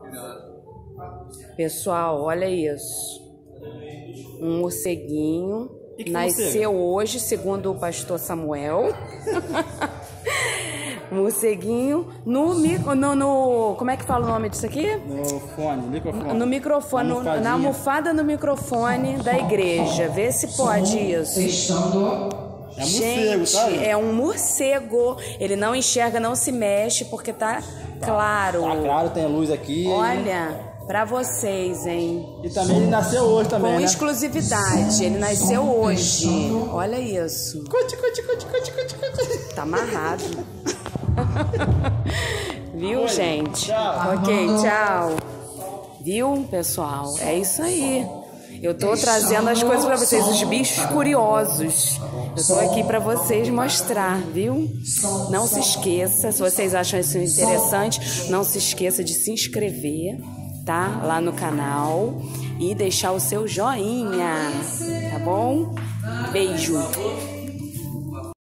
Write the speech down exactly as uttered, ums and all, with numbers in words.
Pessoal, olha isso. Um morceguinho. Que Nasceu morcego? hoje, segundo o pastor Samuel. Morceguinho no, micro, no, no... Como é que fala o nome disso aqui? No fone, microfone. No microfone, no, na almofada no microfone da igreja. Vê se pode isso. É um Gente, morcego, tá? é um morcego. Ele não enxerga, não se mexe, porque tá claro. Tá claro, tem luz aqui. Olha, pra vocês, hein? E também ele nasceu hoje também, Com né? exclusividade. Ele nasceu hoje. Olha isso. Cuti, cuti, cuti, cuti, cuti, cuti. Tá amarrado. Viu, Oi, gente? tchau. Ok, tchau. Viu, pessoal? É isso aí. Eu tô trazendo as coisas pra vocês, os bichos curiosos. Eu tô aqui pra vocês mostrar, viu? Não se esqueça, se vocês acham isso interessante, não se esqueça de se inscrever, tá? Lá no canal e deixar o seu joinha, tá bom? Beijo!